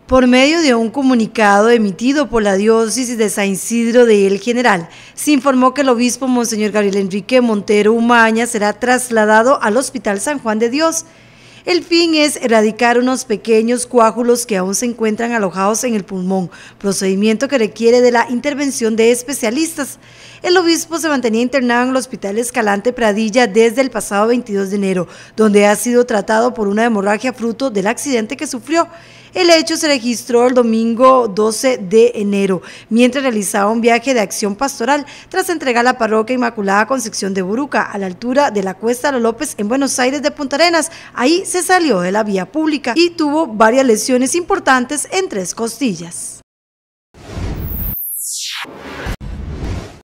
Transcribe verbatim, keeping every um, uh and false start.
Por medio de un comunicado emitido por la diócesis de San Isidro de El General, se informó que el obispo Monseñor Gabriel Enrique Montero Umaña será trasladado al Hospital San Juan de Dios. El fin es erradicar unos pequeños coágulos que aún se encuentran alojados en el pulmón, procedimiento que requiere de la intervención de especialistas. El obispo se mantenía internado en el Hospital Escalante Pradilla desde el pasado veintidós de enero, donde ha sido tratado por una hemorragia fruto del accidente que sufrió. El hecho se registró el domingo doce de enero, mientras realizaba un viaje de acción pastoral tras entregar la parroquia Inmaculada Concepción de Buruca, a la altura de la Cuesta Los López en Buenos Aires de Punta Arenas. Ahí se salió de la vía pública y tuvo varias lesiones importantes en tres costillas.